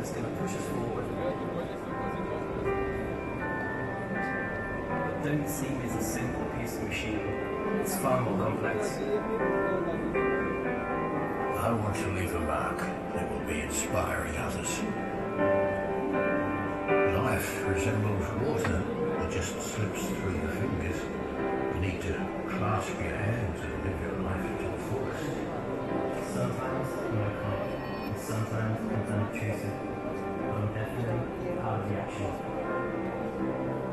that's going to push us forward. But don't see me as a simple piece of machine. It's far more complex. I want to leave a mark that will be inspiring others. Life resembles water that just slips through the fingers. You need to clasp your hands and live your life to the fullest. Sometimes I'm iconic, and sometimes I'm unobtrusive, but I'm definitely part of the action.